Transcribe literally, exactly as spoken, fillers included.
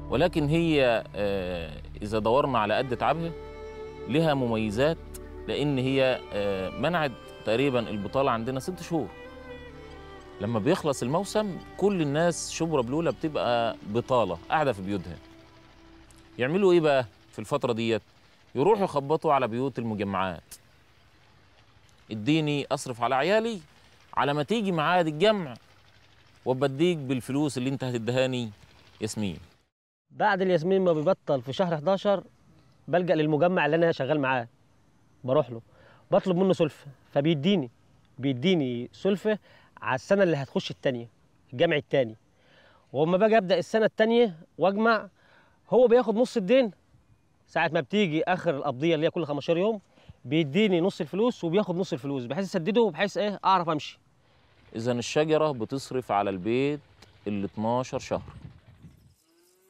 ولكن هي آه، إذا دورنا على قد تعبها لها مميزات، لأن هي آه، منعت تقريبا البطالة عندنا ست شهور. لما بيخلص الموسم كل الناس شبرا بلولة بتبقى بطالة قاعدة في بيوتها. يعملوا إيه بقى في الفترة ديت؟ يروحوا يخبطوا على بيوت المجمعات، اديني أصرف على عيالي على ما تيجي ميعاد الجمع وبديك بالفلوس اللي انت هتدهاني ياسمين. بعد الياسمين ما بيبطل في شهر حداشر بلجأ للمجمع اللي انا شغال معاه، بروح له بطلب منه سلفه، فبيديني بيديني سلفه على السنه اللي هتخش الثانيه، الجمع الثاني. واما باجي ابدا السنه الثانيه واجمع، هو بياخد نص الدين. ساعه ما بتيجي اخر القبضيه اللي هي كل خمستاشر يوم بيديني نص الفلوس وبياخد نص الفلوس بحيث اسدده وبحيث ايه اعرف امشي. اذا الشجره بتصرف على البيت ال اتناشر شهر.